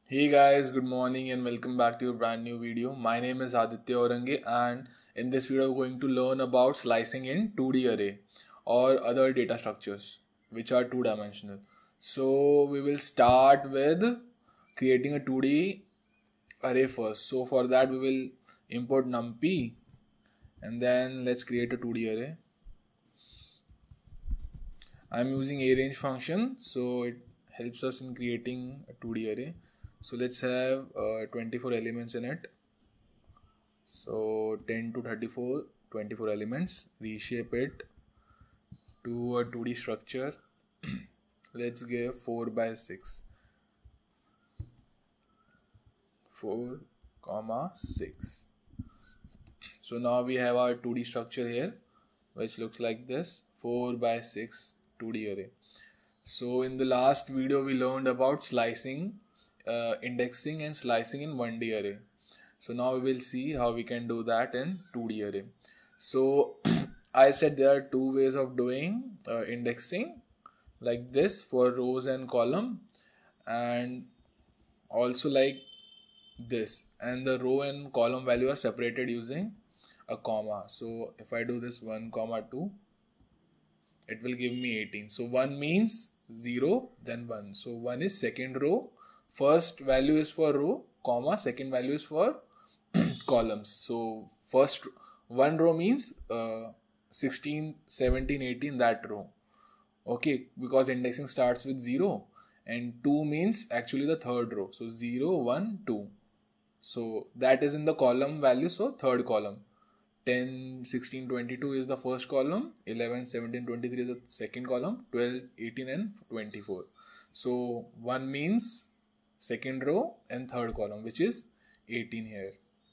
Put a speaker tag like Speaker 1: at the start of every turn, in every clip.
Speaker 1: Hey guys, good morning and welcome back to a brand new video. My name is Aditya Orange and in this video we're going to learn about slicing in 2D array or other data structures which are two-dimensional. So we will start with creating a 2D array first. So for that we will import numpy and then let's create a 2D array. I'm using arange function, so it helps us in creating a 2D array. So let's have 24 elements in it. So 10 to 34, 24 elements. Reshape it to a 2D structure. Let's give 4 by 6. 4, 6. So now we have our 2D structure here, which looks like this: 4 by 6 2D array. So in the last video we learned about slicing, indexing and slicing in 1D array. So now we will see how we can do that in 2D array. So I said there are two ways of doing indexing, like this for rows and column, and also like this, and the row and column value are separated using a comma. So if I do this 1, 2, it will give me 18. So 1 means 0, then 1. So 1 is second row, first value is for row, comma, second value is for columns. So first one row means 16, 17, 18, that row. Okay, because indexing starts with 0, and 2 means actually the third row. So 0, 1, 2. So that is in the column value, so third column. 10, 16, 22 is the first column, 11, 17, 23 is the second column, 12, 18 and 24. So 1 means second row and third column, which is 18 here.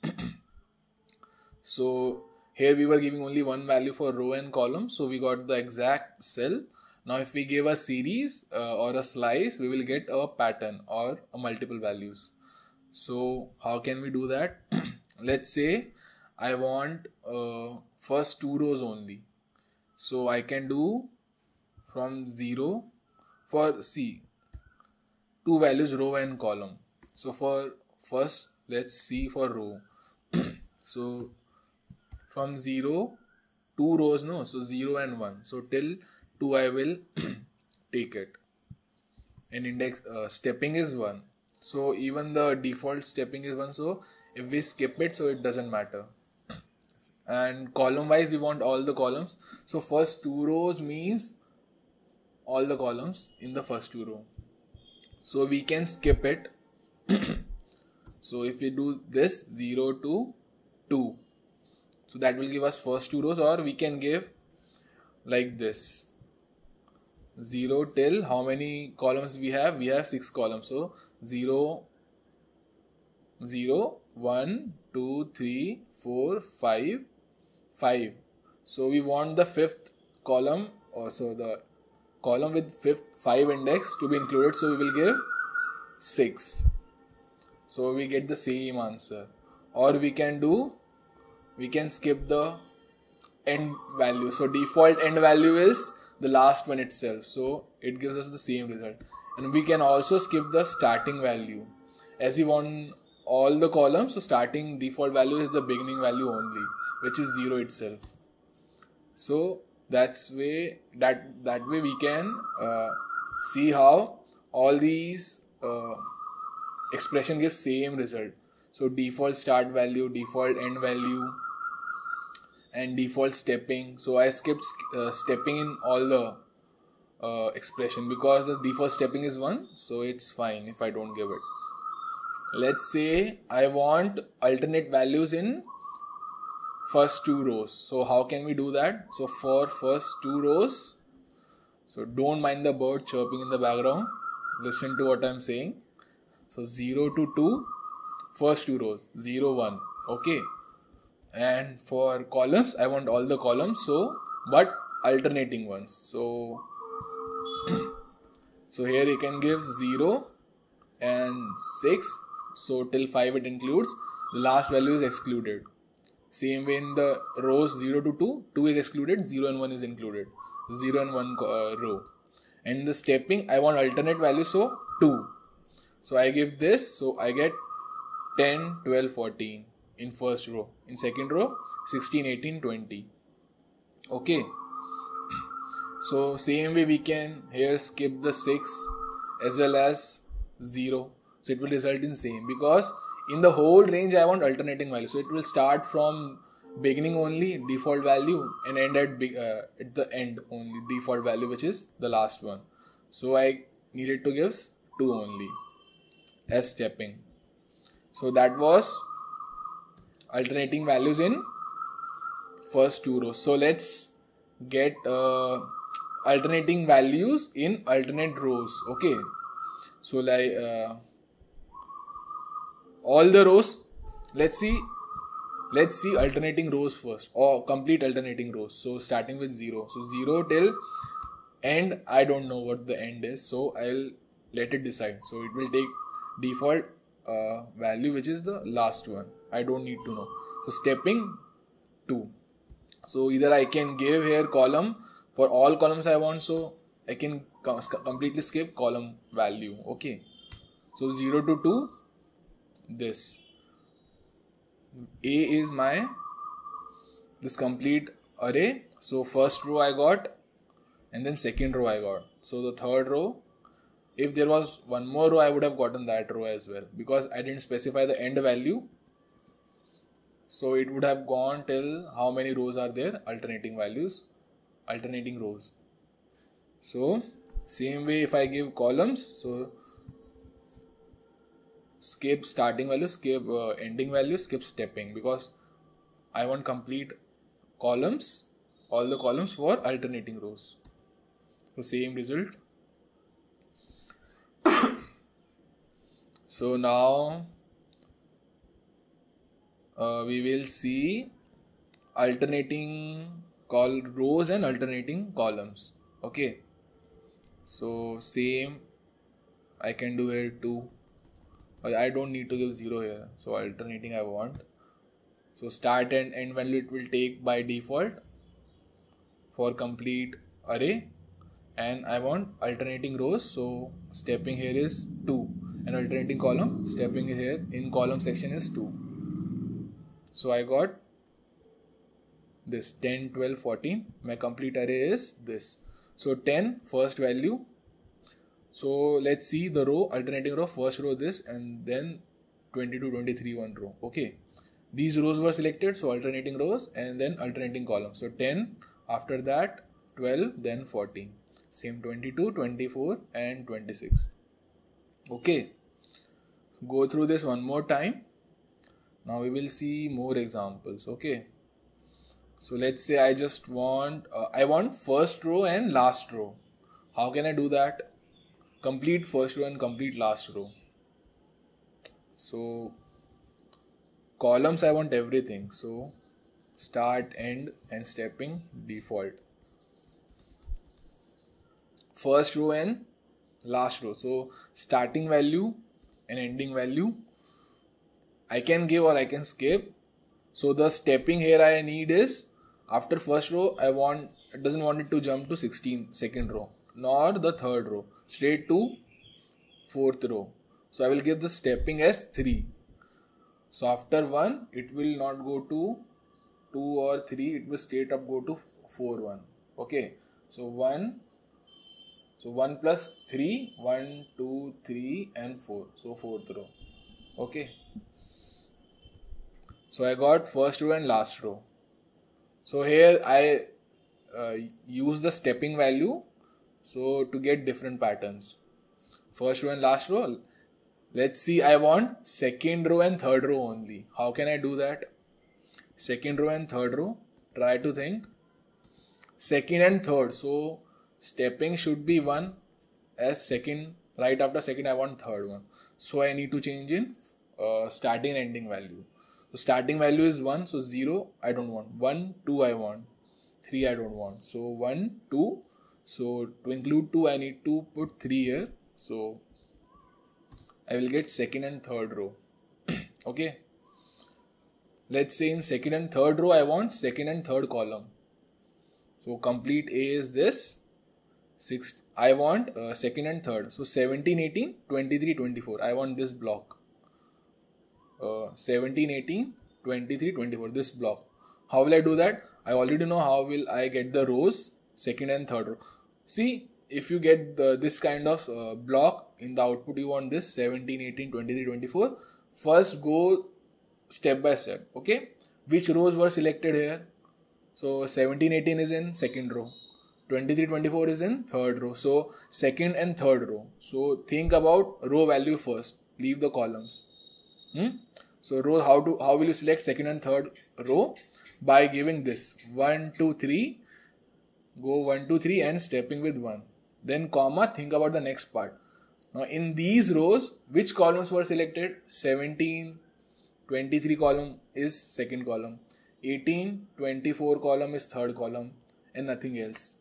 Speaker 1: So here we were giving only one value for row and column, so we got the exact cell. Now if we give a series or a slice, we will get a pattern or a multiple values. So how can we do that? Let's say I want first 2 rows only. So I can do from 0 for two values, row and column. So for first, let's see for row. So from 0, 2 rows, no, so 0 and 1. So till 2 I will take it. And index stepping is 1. So even the default stepping is 1. So if we skip it, so it doesn't matter. And column wise we want all the columns. So first 2 rows means all the columns in the first 2 row. So we can skip it. So if we do this 0 to 2, so that will give us first 2 rows, or we can give like this 0 till how many columns we have? We have 6 columns. So 0, 0, 1, 2, 3, 4, 5, 5. So we want the fifth column, also the column with fifth 5 index to be included. So we will give 6. So we get the same answer. Or we can skip the end value. So default end value is the last one itself. So it gives us the same result. And we can also skip the starting value. As we want all the columns, so starting default value is the beginning value only, which is 0 itself. So that way we can see how all these expression gives same result. So default start value, default end value, and default stepping. So I skipped stepping in all the expression because the default stepping is 1, so it's fine if I don't give it. Let's say I want alternate values in first 2 rows. So how can we do that? So for first 2 rows, so don't mind the bird chirping in the background. Listen to what I'm saying. So 0 to 2, first 2 rows, 0, 1. Okay. And for columns, I want all the columns, so but alternating ones. So here you can give 0 and 6. So till 5 it includes. The last value is excluded. Same way in the rows 0 to 2, 2 is excluded, 0 and 1 is included. 0 and 1 row. And the stepping, I want alternate value, so 2. So I give this, so I get 10, 12, 14 in first row. In second row, 16, 18, 20. Okay. So same way we can here skip the 6 as well as 0. So it will result in same, because in the whole range I want alternating value. So it will start from beginning only default value and end at the end only default value, which is the last one. So I needed to give 2 only as stepping. So that was alternating values in first 2 rows. So let's get alternating values in alternate rows. Okay, so like all the rows, let's see alternating rows first, or complete alternating rows. So starting with 0, so 0 till end, I don't know what the end is, so I'll let it decide. So it will take default value, which is the last one. I don't need to know. So stepping 2. So either I can give here column for all columns I want, so I can completely skip column value. Okay, so 0 to 2, this A is my this complete array. So first row I got, and then second row I got. So the third row, if there was one more row, I would have gotten that row as well, because I didn't specify the end value. So it would have gone till how many rows are there, alternating values, alternating rows. So same way, if I give columns, so skip starting value, skip ending value, skip stepping, because I want complete columns, all the columns for alternating rows. So same result. So now we will see alternating rows and alternating columns. Okay, so same I can do here too. I don't need to give 0 here, so alternating I want. So start and end value it will take by default for complete array, and I want alternating rows, so stepping here is 2, and alternating column, stepping here in column section is 2. So I got this 10, 12, 14. My complete array is this. So 10 first value. So let's see the row, alternating row, first row this, and then 22, 23 one row. Okay, these rows were selected, so alternating rows and then alternating columns. So 10, after that 12, then 14. Same 22, 24 and 26. Okay, go through this one more time. Now we will see more examples. Okay, so let's say I just want I want first row and last row. How can I do that? Complete first row and complete last row. So columns I want everything, so start, end and stepping default. First row and last row, so starting value and ending value I can give or I can skip. So the stepping here I need is after first row it doesn't want it to jump to 16 second row nor the third row, straight to fourth row. So I will give the stepping as 3. So after 1 it will not go to 2 or 3, it will straight up go to 4, 1. Okay, so 1 plus 3, 1, 2, 3 and 4, so fourth row. Okay, so I got first row and last row. So here I use the stepping value so to get different patterns. First row and last row. Let's see, I want second row and third row only. How can I do that? Second row and third row. Try to think. Second and third. So stepping should be 1 as second. Right after second I want third one. So I need to change in starting and ending value. So starting value is 1. So 0 I don't want. 1, 2 I want. 3 I don't want. So 1, 2. So to include 2 I need to put 3 here. So I will get second and third row. Okay. Let's say in second and third row I want second and third column. So complete A is this. I want second and third. So 17, 18, 23, 24. I want this block. 17, 18, 23, 24. This block. How will I do that? I already know how will I get the rows, second and third row. See, if you get this kind of block in the output, you want this 17, 18, 23, 24. First go step by step. Okay. Which rows were selected here? So 17, 18 is in second row. 23, 24 is in third row. So second and third row. So think about row value first. Leave the columns. So row, how will you select second and third row? By giving this 1, 2, 3. Go 1, 2, 3 and stepping with 1. Then comma, think about the next part. Now in these rows, which columns were selected? 17, 23 column is second column. 18, 24 column is third column and nothing else.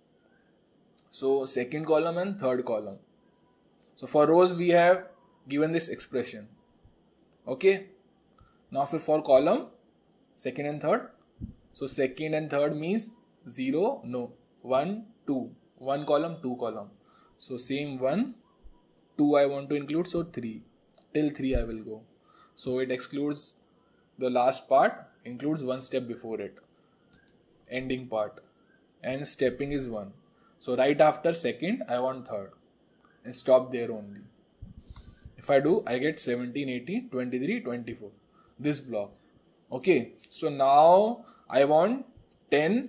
Speaker 1: So second column and third column. So for rows we have given this expression. Okay. Now for column, second and third. So second and third means 0, no, 1, 2. 1 column, 2 column. So same 1, 2 I want to include, so 3. Till 3 I will go. So it excludes the last part, includes one step before it. Ending part. And stepping is 1. So right after second, I want third. And stop there only. If I do, I get 17, 18, 23, 24. This block. Okay. So now I want 10,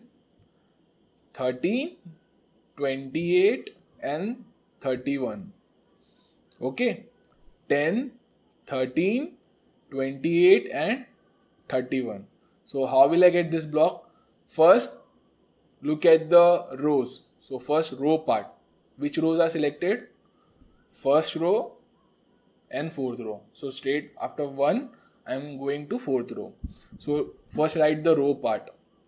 Speaker 1: 13, 28 and 31. Okay. 10, 13, 28 and 31. So how will I get this block? First, look at the rows. So first row part. Which rows are selected? First row and fourth row. So straight after 1, I am going to fourth row. So first write the row part.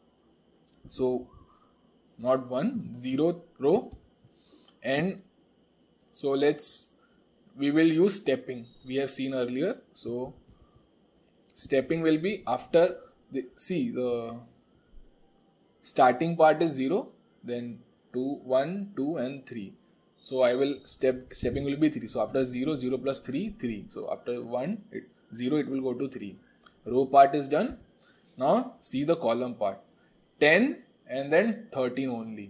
Speaker 1: So not 1, 0th row. And so we will use stepping. We have seen earlier. So stepping will be after the starting part is 0, then 2, 1, 2 and 3. So I will stepping will be 3. So after 0, 0 plus 3, 3. So after 1, 0 it will go to 3. Row part is done. Now see the column part. 10 and then 13 only.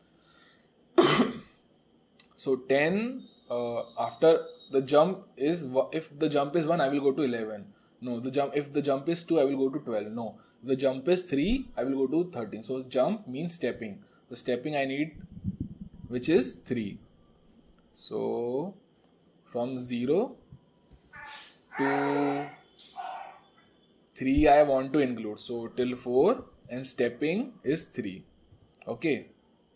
Speaker 1: So 10 after the jump is, if the jump is 1, I will go to 11. No, if the jump is 2, I will go to 12. No, if the jump is 3, I will go to 13. So jump means stepping. The stepping I need, which is 3. So from 0 to 3 I want to include. So till 4 and stepping is 3. Okay.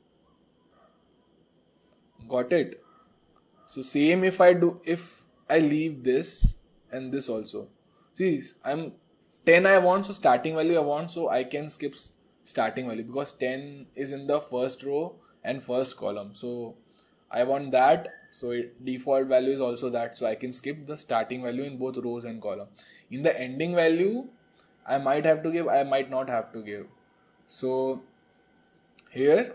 Speaker 1: Got it? So same if I leave this and this also. See, I'm 10 I want, so starting value I want, so I can skip starting value because 10 is in the first row and first column. So I want that. So default value is also that. So I can skip the starting value in both rows and column. In the ending value, I might have to give, I might not have to give. So here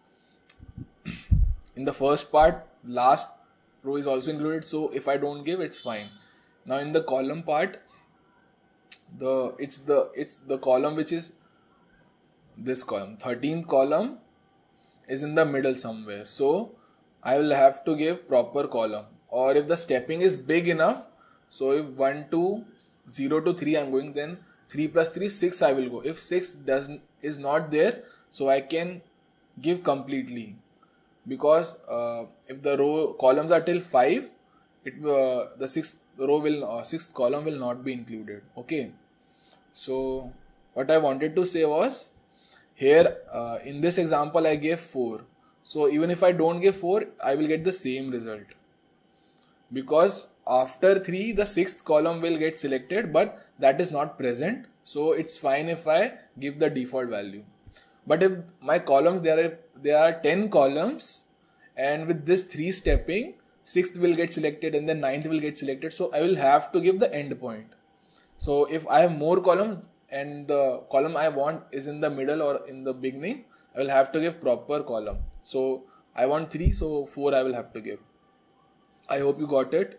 Speaker 1: in the first part, last row is also included. So if I don't give, it's fine. Now in the column part, it's the column which is this column. 13th column is in the middle somewhere. So I will have to give proper column. Or if the stepping is big enough, so if 1, 2, 0 to 3 I'm going, then 3 plus 3, 6 I will go. If 6 is not there, so I can give completely. Because if the columns are till 5, the sixth column will not be included. Okay. So what I wanted to say was, here in this example I gave 4. So even if I don't give 4, I will get the same result. Because after 3, the 6th column will get selected, but that is not present. So it's fine if I give the default value. But if my columns, there are 10 columns, and with this 3 stepping, 6th will get selected and then 9th will get selected. So I will have to give the end point. So if I have more columns and the column I want is in the middle or in the beginning, I will have to give proper column. So I want 3, so 4 I will have to give. I hope you got it.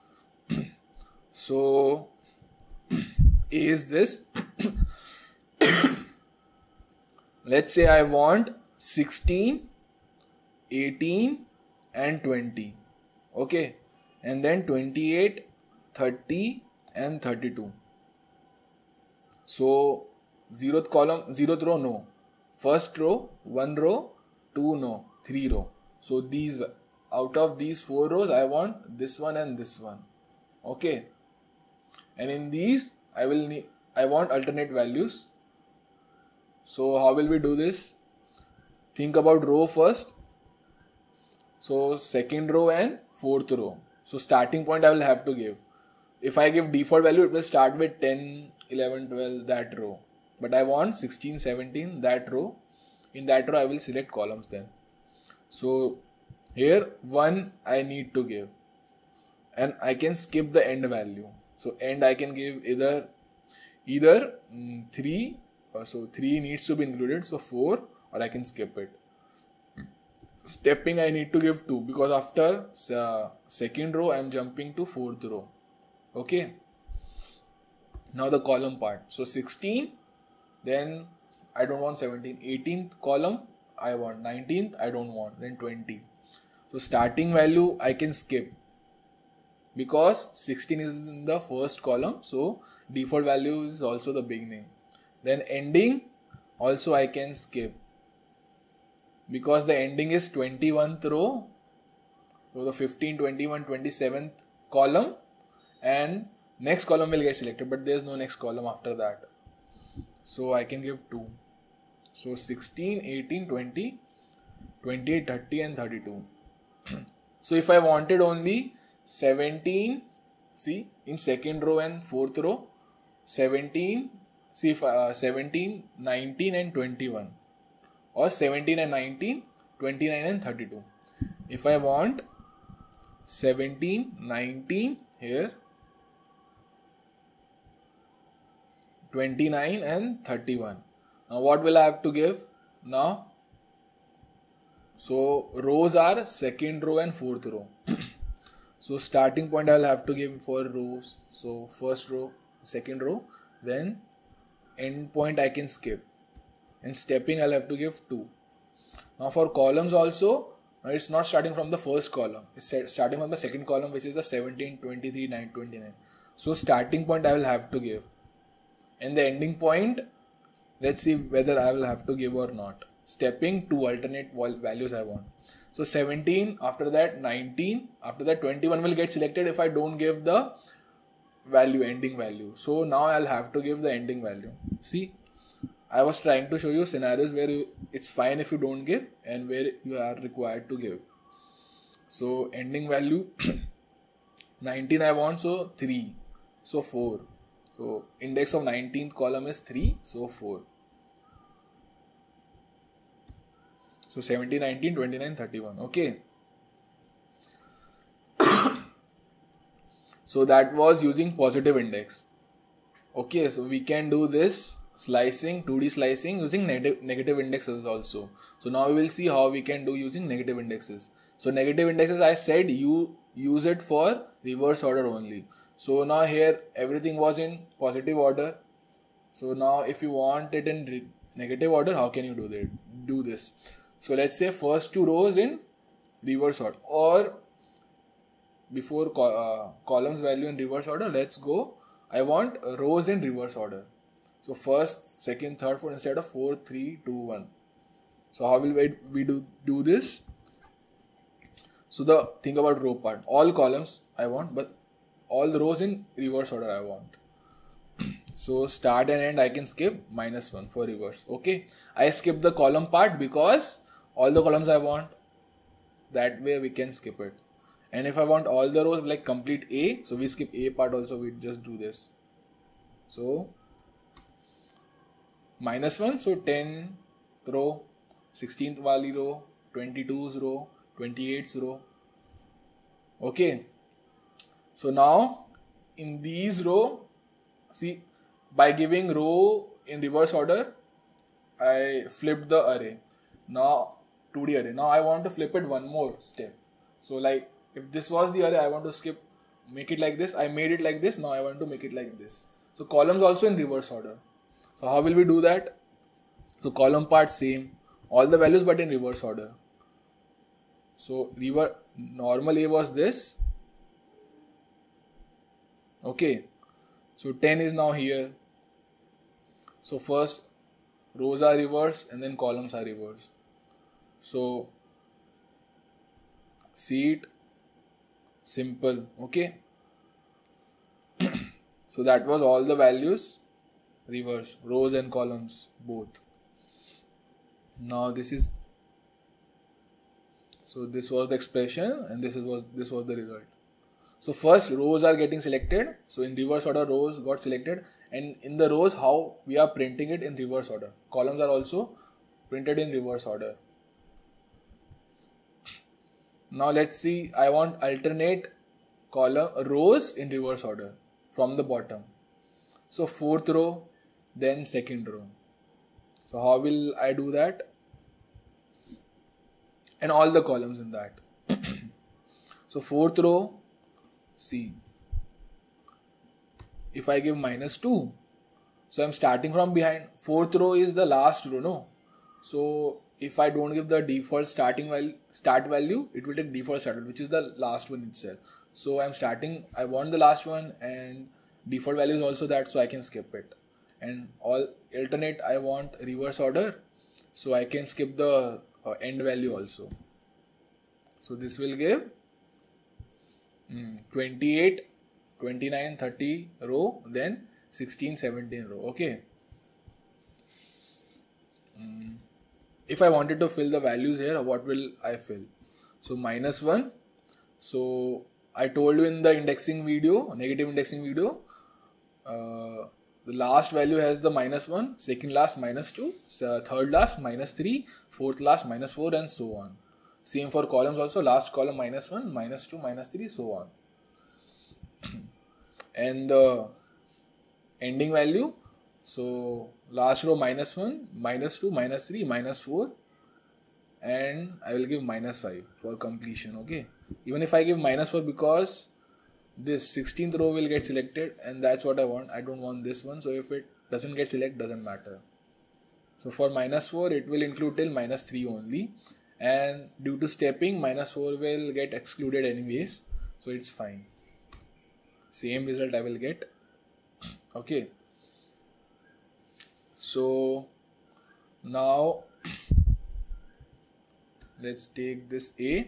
Speaker 1: So A is this. Let's say I want 16, 18 and 20. Okay. And then 28, 30 and 32. So 0th column, 0th row, no. First row, 1 row, 2 no, 3 row. So these, out of these 4 rows, I want this one and this one. Okay. And in these, I want alternate values. So how will we do this? Think about row first. So second row and fourth row. So starting point I will have to give. If I give default value, it will start with 10, 11, 12, that row. But I want 16, 17, that row. In that row, I will select columns then. So here 1 I need to give. And I can skip the end value. So end I can give either 3. So 3 needs to be included. So 4, or I can skip it. Stepping I need to give 2 because after second row I am jumping to fourth row. Okay. Now the column part. So 16, then I don't want 17. 18th column I want. 19th I don't want. Then 20. So starting value I can skip because 16 is in the first column. So default value is also the beginning. Then ending also I can skip because the ending is 21th row. So the 15, 21, 27th column and next column will get selected, but there is no next column after that. So I can give 2. So 16, 18, 20, 28, 30 and 32. So if I wanted only 17, see in second row and fourth row, 17, see if 17, 19 and 21, or 17 and 19, 29 and 32. If I want 17, 19 here, 29 and 31. Now what will I have to give now? So rows are second row and fourth row. So starting point I will have to give for rows. So first row, second row, then end point I can skip. And stepping I'll have to give 2. Now for columns also, it's not starting from the first column. It's starting from the second column, which is the 17, 23, 9, 29. So starting point I will have to give. And the ending point, let's see whether I will have to give or not. Stepping 2 alternate values I want. So 17, after that 19, after that 21 will get selected if I don't give the value, ending value. So now I'll have to give the ending value. See, I was trying to show you scenarios where it's fine if you don't give and where you are required to give. So ending value 19 I want, so 3, so 4. So index of 19th column is 3, so 4. So 17, 19, 29, 31. Okay. So that was using positive index. Okay, so we can do this slicing, 2D slicing using negative indexes also. So now we will see how we can do using negative indexes. So negative indexes, I said you use it for reverse order only. So now here everything was in positive order. So now if you want it in negative order, how can you do this? So let's say first 2 rows in reverse order, or before columns value in reverse order, let's go. I want rows in reverse order. So first, second, third, fourth instead of 4, 3, 2, 1. So how will we do this? So the think about row part. All columns I want, but all the rows in reverse order I want. So start and end I can skip, -1 for reverse. Okay. I skip the column part because all the columns I want. That way we can skip it. And if I want all the rows like complete A, so we skip A part also, we just do this. So -1, so 10th row, 16th wali row, 22's row, 28's row. Okay. So now in these row, see, by giving row in reverse order, I flipped the array. Now 2D array. Now I want to flip it one more step. So like if this was the array, I want to make it like this. I made it like this. Now I want to make it like this. So columns also in reverse order. So how will we do that? So column part same, all the values but in reverse order. So normal A was this. Okay. So 10 is now here. So first rows are reversed and then columns are reversed. So see it, simple. Okay. So that was all the values reverse, rows and columns both. Now this was the expression and this was the result. So first rows are getting selected. So in reverse order rows got selected, and in the rows how we are printing it in reverse order. Columns are also printed in reverse order. Now let's see, I want alternate rows in reverse order from the bottom. So fourth row, then second row. So how will I do that? And all the columns in that. So fourth row, see, if I give -2, so I'm starting from behind. Fourth row is the last row, no? So if I don't give the default start value, it will take default start value, which is the last one itself. So I want the last one, and default value is also that, so I can skip it. And all alternate, I want reverse order, so I can skip the end value also. So this will give 28, 29, 30 row, then 16, 17 row. Okay. If I wanted to fill the values here, what will I fill? So -1. So I told you in the indexing video, negative indexing video, the last value has the -1, second last -2, third last -3, fourth last -4, and so on. Same for columns also, last column -1, -2, -3, so on. And the ending value, so last row -1, -2, -3, -4, and I will give -5 for completion. Okay, even if I give -4, because this 16th row will get selected, and that's what I want. I don't want this one, so if it doesn't get selected, doesn't matter. So for -4, it will include till -3 only, and due to stepping, -4 will get excluded anyways, so it's fine. Same result I will get. Okay. So now let's take this A.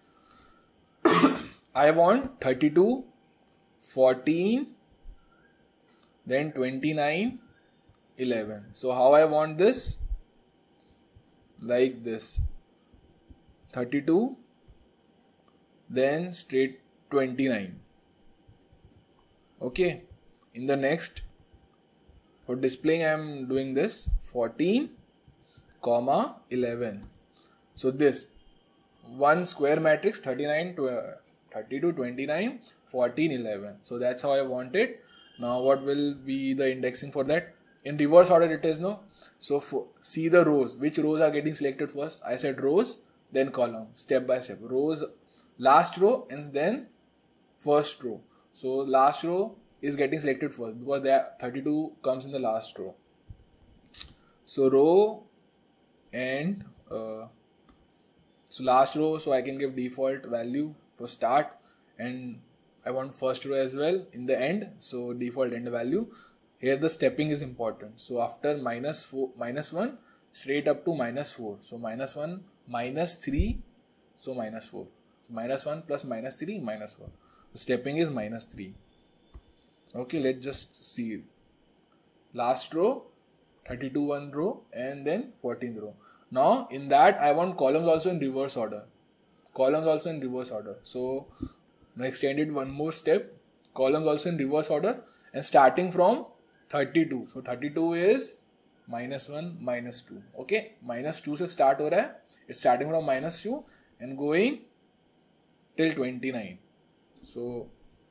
Speaker 1: I want 32, 14, then 29, 11. So how I want this? Like this. 32, then straight 29. Okay. In the next, for displaying I am doing this 14, 11. So this one square matrix 32, 29, 14, 11. So that's how I want it. Now what will be the indexing for that? In reverse order it is, no? So see the rows. Which rows are getting selected first? I said rows, then column, step by step. Rows, last row, and then first row. So last row is getting selected first because there 32 comes in the last row. So row and so last row, so I can give default value for start, and I want first row as well in the end, so default end value. Here the stepping is important. So after -1 straight up to -4. So -1, -3, so -4. So -1 plus -3, -4. So stepping is -3. Okay, let's just see. Last row, 32 one row, and then 14th row. Now in that I want columns also in reverse order. Columns also in reverse order. So I extended one more step. Columns also in reverse order, and starting from 32. So 32 is -1, -2. Okay, -2 से start हो रहा है. It's starting from -2 and going till 29. So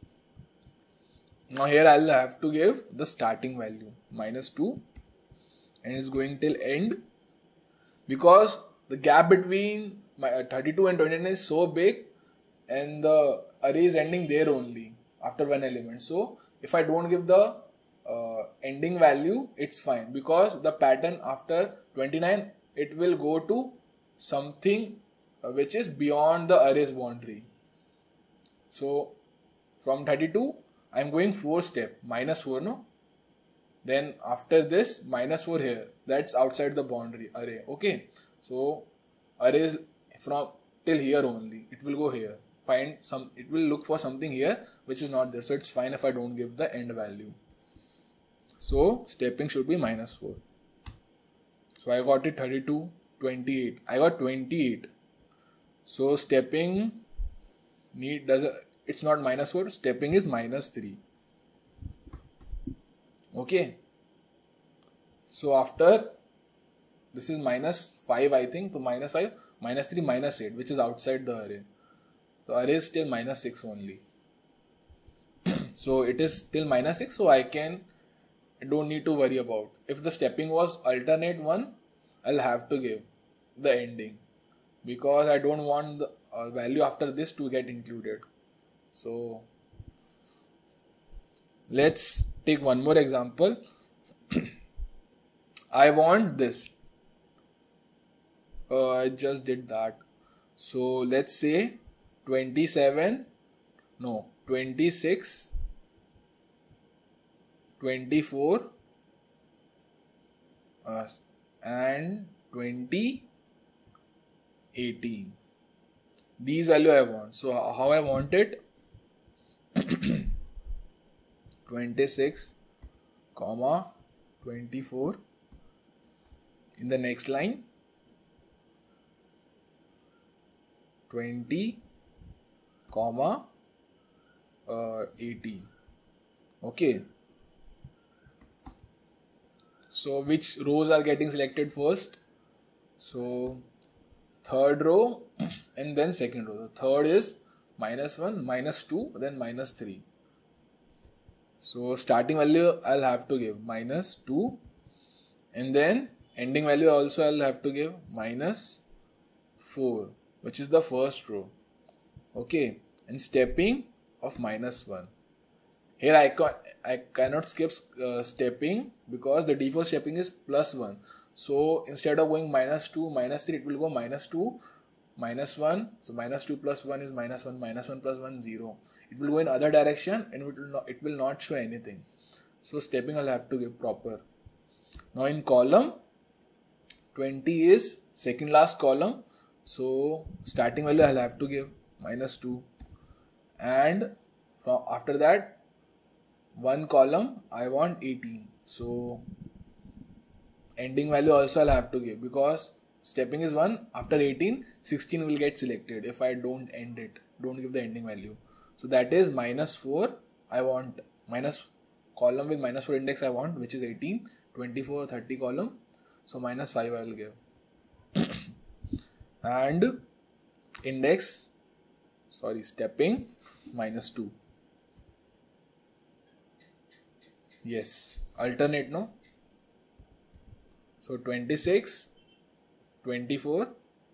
Speaker 1: now here I'll have to give the starting value -2, and it's going till end, because the gap between my 32 and 29 is so big, and the array is ending there only after one element. So if I don't give the ending value, it's fine, because the pattern after 29, it will go to something which is beyond the array's boundary. So from 32 I'm going 4 step, minus 4, no? Then after this, minus 4 here, that's outside the boundary array. Okay, so arrays from till here only, it will go here, find some, it will look for something here which is not there. So it's fine if I don't give the end value. So stepping should be minus 4. So I got it 32, 28. I got 28. So stepping it's not minus 4, stepping is minus 3. Okay. So after this is minus 5, I think. So minus 5, minus 3, minus 8, which is outside the array. So array is still minus 6 only. So it is still minus 6. So I don't need to worry about. If the stepping was alternate 1, I'll have to give the ending, because I don't want the value after this to get included. So let's take one more example. I want this. I just did that. So let's say 26, 24 and 20, 18. These value I want. So how I want it? 26, 24. In the next line, 20, 18. Okay. So which rows are getting selected first? So third row and then second row. The third is minus 1, minus 2, then minus 3. So starting value I'll have to give minus 2, and then ending value also I'll have to give minus 4, which is the first row. Okay, and stepping of minus 1. Here I cannot skip stepping, because the default stepping is plus 1. So instead of going minus 2, minus 3, it will go minus 2, minus 1. So minus 2 plus 1 is minus 1, minus 1 plus 1, 0. It will go in other direction and it will not show anything. So stepping I'll have to give proper. Now in column, 20 is second last column. So starting value I'll have to give minus 2. And after that, one column I want 18. So ending value also I'll have to give, because stepping is 1. After 18, 16 will get selected if I don't end it, don't give the ending value. So that is minus 4. I want minus column with minus 4 index I want, which is 18, 24, 30 column. So minus 5 I will give. And stepping minus 2. Yes, alternate, no? So 26, 24.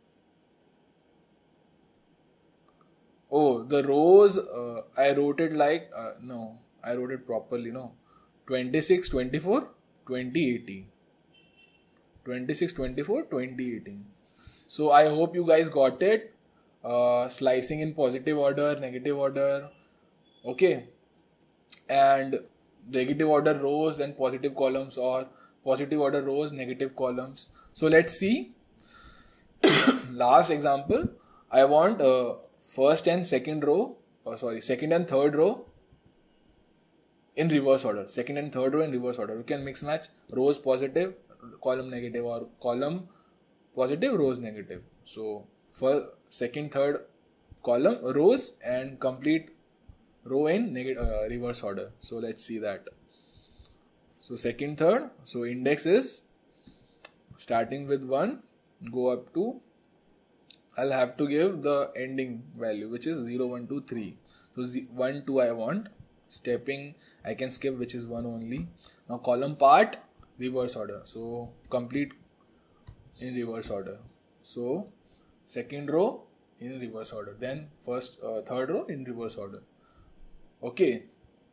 Speaker 1: Oh, the rows, I wrote it like, no, I wrote it properly, no. 26, 24, 20, 18. 26, 24, 20, 18. So I hope you guys got it. Slicing in positive order, negative order. Okay. And negative order rows and positive columns, or positive order rows, negative columns. So let's see. Last example. I want first and second row, second and third row in reverse order. Second and third row in reverse order. You can mix match rows positive, column negative, or column positive, rows negative. So for second, third column rows and complete row in reverse order. So let's see that. So second, third. So index is starting with 1, go up to, I'll have to give the ending value, which is 0, 1, 2, 3. So 1, 2 I want. Stepping I can skip, which is 1 only. Now column part, reverse order. So complete in reverse order. So second row in reverse order, then third row in reverse order. Okay.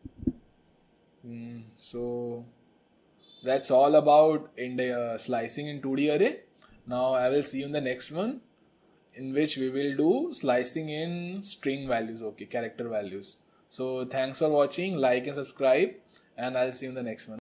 Speaker 1: So that's all about slicing in 2D array. Now I will see you in the next one, in which we will do slicing in string values, okay, character values. So thanks for watching, like and subscribe, and I'll see you in the next one.